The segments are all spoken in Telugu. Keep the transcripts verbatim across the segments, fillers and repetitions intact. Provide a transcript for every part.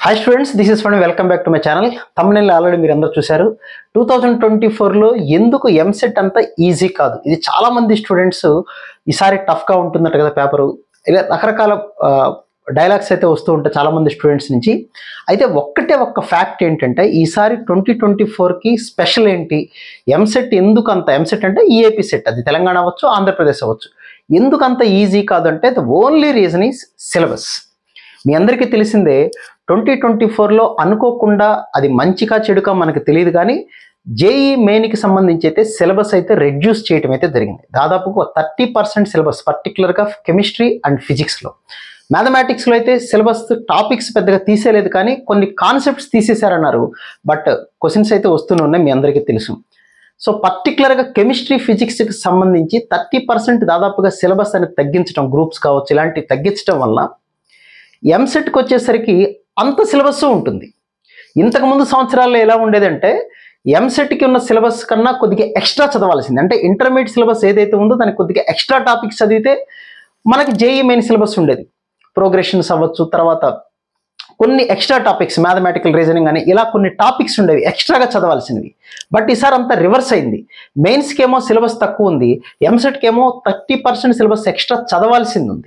Hi students, this is fund. Welcome back to my channel. thumbnail already మీరు అందరూ చూశారు. టూ థౌజండ్ ట్వంటీ ఫోర్లో ఎందుకు ఎంసెట్ అంత ఈజీ కాదు, ఇది చాలా మంది స్టూడెంట్స్ ఈసారి టఫ్గా ఉంటుందట కదా పేపరు, ఇలా రకరకాల డైలాగ్స్ అయితే వస్తూ ఉంటాయి చాలా మంది స్టూడెంట్స్ నుంచి. అయితే ఒక్కటే ఒక్క ఫ్యాక్ట్ ఏంటంటే ఈసారి ట్వంటీ ట్వంటీ ఫోర్కి స్పెషల్ ఏంటి, ఎంసెట్ ఎందుకు అంత, ఎంసెట్ అంటే ఈఏపీ సెట్, అది తెలంగాణ అవ్వచ్చు ఆంధ్రప్రదేశ్ అవ్వచ్చు, ఎందుకు అంత ఈజీ కాదు అంటే the only reason is syllabus. మీ అందరికీ తెలిసిందే ట్వంటీ ట్వంటీ ఫోర్లో అనుకోకుండా, అది మంచిగా చెడుగా మనకు తెలియదు కానీ జేఈ మెయిన్కి సంబంధించి అయితే సిలబస్ అయితే రెడ్యూస్ చేయడం అయితే జరిగింది. దాదాపు థర్టీ పర్సెంట్ సిలబస్ పర్టికులర్గా కెమిస్ట్రీ అండ్ ఫిజిక్స్లో. మ్యాథమెటిక్స్లో అయితే సిలబస్ టాపిక్స్ పెద్దగా తీసేయలేదు కానీ కొన్ని కాన్సెప్ట్స్ తీసేశారన్నారు, బట్ క్వశ్చన్స్ అయితే వస్తూనే ఉన్నాయి, మీ అందరికీ తెలుసు. సో పర్టికులర్గా కెమిస్ట్రీ ఫిజిక్స్కి సంబంధించి థర్టీ పర్సెంట్ దాదాపుగా సిలబస్ అనేది తగ్గించడం, గ్రూప్స్ కావచ్చు ఇలాంటివి తగ్గించడం వల్ల ఎంసెట్కి వచ్చేసరికి అంత సిలబస్ ఉంటుంది. ఇంతకుముందు సంవత్సరాల్లో ఎలా ఉండేదంటే ఎంసెట్కి ఉన్న సిలబస్ కన్నా కొద్దిగా ఎక్స్ట్రా చదవాల్సింది, అంటే ఇంటర్మీడియట్ సిలబస్ ఏదైతే ఉందో దానికి కొద్దిగా ఎక్స్ట్రా టాపిక్స్ చదివితే మనకి జేఈ మెయిన్ సిలబస్ ఉండేది. ప్రోగ్రెషన్స్ అవ్వచ్చు, తర్వాత కొన్ని ఎక్స్ట్రా టాపిక్స్ మ్యాథమెటికల్ రీజనింగ్ అని ఇలా కొన్ని టాపిక్స్ ఉండేవి ఎక్స్ట్రాగా చదవాల్సినవి. బట్ ఈసారి అంతా రివర్స్ అయింది. మెయిన్స్కి ఏమో సిలబస్ తక్కువ ఉంది, ఎంసెట్కి ఏమో థర్టీ పర్సెంట్ సిలబస్ ఎక్స్ట్రా చదవాల్సింది ఉంది.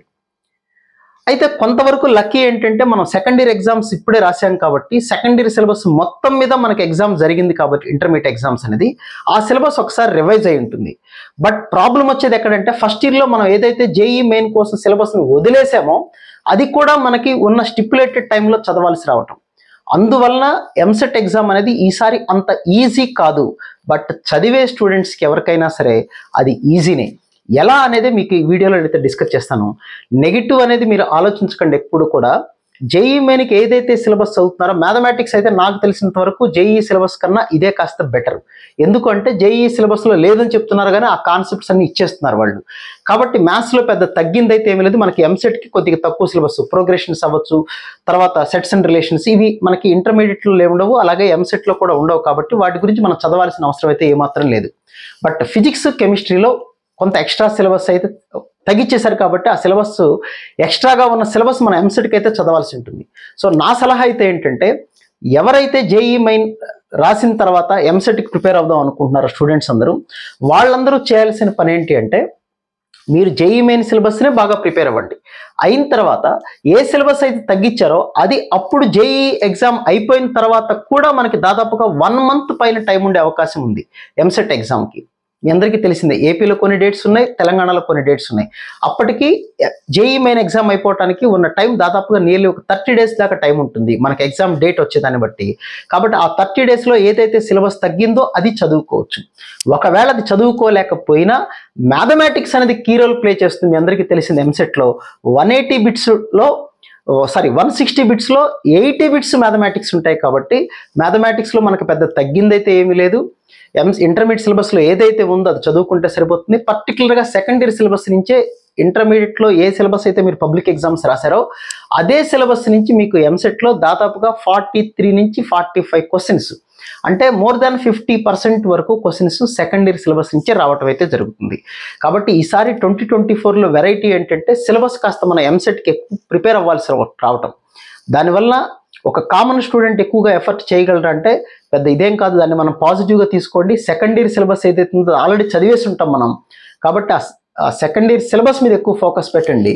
అయితే కొంతవరకు లక్కీ ఏంటంటే మనం సెకండ్ ఇయర్ ఎగ్జామ్స్ ఇప్పుడే రాసాం కాబట్టి సెకండ్ ఇయర్ సిలబస్ మొత్తం మీద మనకి ఎగ్జామ్ జరిగింది కాబట్టి ఇంటర్మీడియట్ ఎగ్జామ్స్ అనేది ఆ సిలబస్ ఒకసారి రివైజ్ అయి ఉంటుంది. బట్ ప్రాబ్లం వచ్చేది ఎక్కడంటే ఫస్ట్ ఇయర్లో మనం ఏదైతే జేఈ మెయిన్ కోసం సిలబస్ని వదిలేసామో అది కూడా మనకి ఉన్న స్టిపులేటెడ్ టైంలో చదవాల్సి రావటం, అందువలన ఎంసెట్ ఎగ్జామ్ అనేది ఈసారి అంత ఈజీ కాదు. బట్ చదివే స్టూడెంట్స్కి ఎవరికైనా సరే అది ఈజీనే. ఎలా అనేది మీకు ఈ వీడియోలో అయితే డిస్కస్ చేస్తాను. నెగిటివ్ అనేది మీరు ఆలోచించకండి ఎప్పుడు కూడా. జేఈ మెయిన్కి ఏదైతే సిలబస్ చదువుతున్నారో మ్యాథమెటిక్స్ అయితే నాకు తెలిసినంత వరకు జేఈ సిలబస్ కన్నా ఇదే కాస్త బెటర్. ఎందుకంటే జేఈ సిలబస్లో లేదని చెప్తున్నారు కానీ ఆ కాన్సెప్ట్స్ అన్ని ఇచ్చేస్తున్నారు వాళ్ళు. కాబట్టి మ్యాథ్స్లో పెద్ద తగ్గింది అయితే ఏమీ లేదు. మనకి ఎంసెట్కి కొద్దిగా తక్కువ సిలబస్, ప్రోగ్రెషన్స్ అవ్వచ్చు, తర్వాత సెట్స్ అండ్ రిలేషన్స్, ఇవి మనకి ఇంటర్మీడియట్లో ఉండవు, అలాగే ఎంసెట్లో కూడా ఉండవు. కాబట్టి వాటి గురించి మనం చదవాల్సిన అవసరం అయితే ఏమాత్రం లేదు. బట్ ఫిజిక్స్ కెమిస్ట్రీలో కొంత ఎక్స్ట్రా సిలబస్ అయితే తగ్గించేశారు కాబట్టి ఆ సిలబస్ ఎక్స్ట్రాగా ఉన్న సిలబస్ మన ఎంసెట్కి అయితే చదవాల్సి ఉంటుంది. సో నా సలహా అయితే ఏంటంటే ఎవరైతే జేఈ మెయిన్ రాసిన తర్వాత ఎంసెట్కి ప్రిపేర్ అవుదాం అనుకుంటున్నారో స్టూడెంట్స్ అందరూ, వాళ్ళందరూ చేయాల్సిన పని ఏంటి అంటే మీరు జేఈ మెయిన్ సిలబస్నే బాగా ప్రిపేర్ అవ్వండి. అయిన తర్వాత ఏ సిలబస్ అయితే తగ్గించారో అది అప్పుడు జేఈ ఎగ్జామ్ అయిపోయిన తర్వాత కూడా మనకి దాదాపుగా వన్ మంత్ పైన టైం ఉండే అవకాశం ఉంది ఎంసెట్ ఎగ్జామ్కి. మీ అందరికీ తెలిసిందే ఏపీలో కొన్ని డేట్స్ ఉన్నాయి, తెలంగాణలో కొన్ని డేట్స్ ఉన్నాయి. అప్పటికి జేఈ మెయిన్ ఎగ్జామ్ అయిపోవడానికి ఉన్న టైం దాదాపుగా నియర్లీ ఒక థర్టీ డేస్ దాకా టైం ఉంటుంది మనకి ఎగ్జామ్ డేట్ వచ్చేదాన్ని బట్టి. కాబట్టి ఆ థర్టీ డేస్లో ఏదైతే సిలబస్ తగ్గిందో అది చదువుకోవచ్చు. ఒకవేళ అది చదువుకోలేకపోయినా మ్యాథమెటిక్స్ అనేది కీ రోల్ ప్లే చేస్తుంది. మీ అందరికీ తెలిసింది ఎంసెట్లో వన్ ఎయిటీ బిట్స్లో సారీ వన్ సిక్స్టీ బిట్స్లో ఎయిటీ బిట్స్ మ్యాథమెటిక్స్ ఉంటాయి. కాబట్టి మ్యాథమెటిక్స్లో మనకు పెద్ద తగ్గిందైతే ఏమీ లేదు. ఎంస్ ఇంటర్మీడియట్ సిలబస్లో ఏదైతే ఉందో అది చదువుకుంటే సరిపోతుంది. పర్టికులర్గా సెకండ్ ఇయర్ సిలబస్ నుంచే ఇంటర్మీడియట్లో ఏ సిలబస్ అయితే మీరు పబ్లిక్ ఎగ్జామ్స్ రాశారో అదే సిలబస్ నుంచి మీకు ఎంసెట్లో దాదాపుగా ఫార్టీ త్రీ నుంచి ఫార్టీ ఫైవ్ క్వశ్చన్స్, అంటే మోర్ దాన్ ఫిఫ్టీ పర్సెంట్ వరకు క్వశ్చన్స్ సెకండ్ ఇయర్ సిలబస్ నుంచే రావటం అయితే జరుగుతుంది. కాబట్టి ఈసారి ట్వంటీ ట్వంటీ ఫోర్లో వెరైటీ ఏంటంటే సిలబస్ కాస్త మన ఎంసెట్కి ఎక్కువ ప్రిపేర్ అవ్వాల్సి రావటం. దానివల్ల ఒక కామన్ స్టూడెంట్ ఎక్కువగా ఎఫర్ట్ చేయగలరా అంటే పెద్ద ఇదేం కాదు, దాన్ని మనం పాజిటివ్గా తీసుకోండి. సెకండ్ ఇయర్ సిలబస్ ఏదైతే ఉందో ఆల్రెడీ చదివేసి ఉంటాం మనం, కాబట్టి ఆ సెకండ్ ఇయర్ సిలబస్ మీద ఎక్కువ ఫోకస్ పెట్టండి.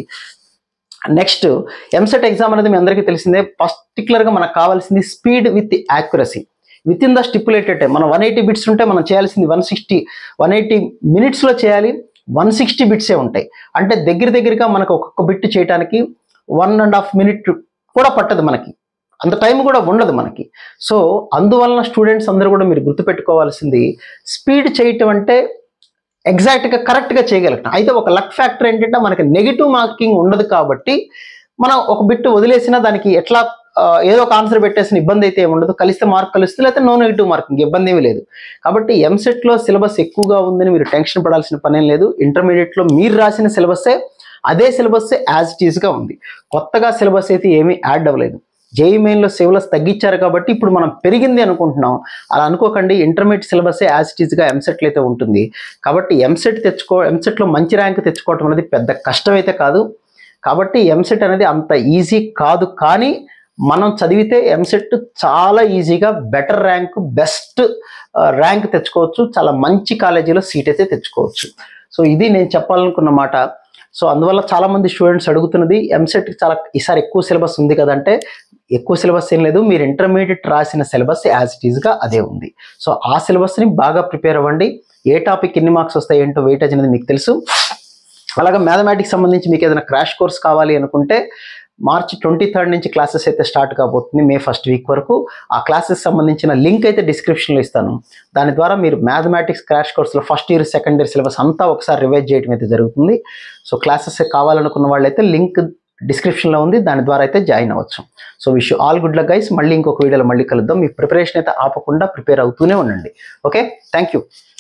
నెక్స్ట్ ఎంసెట్ ఎగ్జామ్ అనేది మీ అందరికీ తెలిసిందే. పర్టికులర్గా మనకు కావాల్సింది speed with accuracy within the stipulated time. మనం వన్ ఎయిటీ బిట్స్ ఉంటే మనం చేయాల్సింది వన్ సిక్స్టీ వన్ ఎయిటీ మినిట్స్లో చేయాలి. వన్ సిక్స్టీ బిట్సే ఉంటాయి, అంటే దగ్గర దగ్గరగా మనకు ఒక్కొక్క బిట్ చేయడానికి వన్ అండ్ హాఫ్ మినిట్ కూడా పట్టదు, మనకి అంత టైం కూడా ఉండదు మనకి. సో అందువలన స్టూడెంట్స్ అందరూ కూడా మీరు గుర్తుపెట్టుకోవాల్సింది స్పీడ్ చేయటం అంటే ఎగ్జాక్ట్గా కరెక్ట్గా చేయగలగటం. అయితే ఒక లక్ ఫ్యాక్టర్ ఏంటంటే మనకి నెగిటివ్ మార్కింగ్ ఉండదు కాబట్టి మనం ఒక బిట్ వదిలేసినా దానికి ఎట్లా ఏదో ఒక ఆన్సర్ పెట్టేసిన ఇబ్బంది అయితే ఏమి ఉండదు. కలిస్తే మార్క్ కలుస్తుంది, లేకపోతే నో నెగిటివ్ మార్కింగ్, ఇబ్బంది ఏమీ లేదు. కాబట్టి ఎంసెట్లో సిలబస్ ఎక్కువగా ఉందని మీరు టెన్షన్ పడాల్సిన పనేం లేదు. ఇంటర్మీడియట్లో మీరు రాసిన సిలబస్సే అదే సిలబస్సే యాజ్ ఇట్ ఈస్గా ఉంది, కొత్తగా సిలబస్ అయితే ఏమీ యాడ్ అవ్వలేదు. జేఈ మెయిన్లో సిలబస్ తగ్గించారు కాబట్టి ఇప్పుడు మనం పెరిగింది అనుకుంటున్నాం, అలా అనుకోకండి. ఇంటర్మీడియట్ సిలబసే యాజ్ ఇట్ ఈస్గా ఎంసెట్లో అయితే ఉంటుంది. కాబట్టి ఎంసెట్ తెచ్చుకో ఎంసెట్లో మంచి ర్యాంక్ తెచ్చుకోవటం అనేది పెద్ద కష్టం అయితే కాదు. కాబట్టి ఎంసెట్ అనేది అంత ఈజీ కాదు, కానీ మనం చదివితే ఎంసెట్ చాలా ఈజీగా బెటర్ ర్యాంక్ బెస్ట్ ర్యాంక్ తెచ్చుకోవచ్చు, చాలా మంచి కాలేజీలో సీట్ అయితే తెచ్చుకోవచ్చు. సో ఇది నేను చెప్పాలనుకున్న మాట. సో అందువల్ల చాలామంది స్టూడెంట్స్ అడుగుతున్నది ఎంసెట్కి చాలా ఈసారి ఎక్కువ సిలబస్ ఉంది కదంటే, ఎక్కువ సిలబస్ ఏం లేదు, మీరు ఇంటర్మీడియట్ రాసిన సిలబస్ యాజ్ ఇట్ ఈస్గా అదే ఉంది. సో ఆ సిలబస్ని బాగా ప్రిపేర్ అవ్వండి. ఏ టాపిక్ ఎన్ని మార్క్స్ వస్తాయి ఏంటో వెయిటేజ్ అనేది మీకు తెలుసు. అలాగే మ్యాథమెటిక్స్ సంబంధించి మీకు ఏదైనా క్రాష్ కోర్స్ కావాలి అనుకుంటే మార్చి ట్వంటీ థర్డ్ నుంచి క్లాసెస్ అయితే స్టార్ట్ కాబోతుంది, మే ఫస్ట్ వీక్ వరకు. ఆ క్లాసెస్ సంబంధించిన లింక్ అయితే డిస్క్రిప్షన్లో ఇస్తాను. దాని ద్వారా మీరు మ్యాథమెటిక్స్ క్రాష్ కోర్స్లో first year second year syllabus అంతా ఒకసారి రివైజ్ చేయడం అయితే జరుగుతుంది. సో క్లాసెస్ కావాలనుకున్న వాళ్ళైతే లింక్ డిస్క్రిప్షన్లో ఉంది, దాని ద్వారా అయితే జాయిన్ అవ్వచ్చు. So wish all good luck guys. మళ్ళీ ఇంకొక వీడియోలో మళ్ళీ కలుద్దాం. మీ ప్రిపరేషన్ అయితే ఆపకుండా ప్రిపేర్ అవుతూనే ఉండండి. Okay, thank you.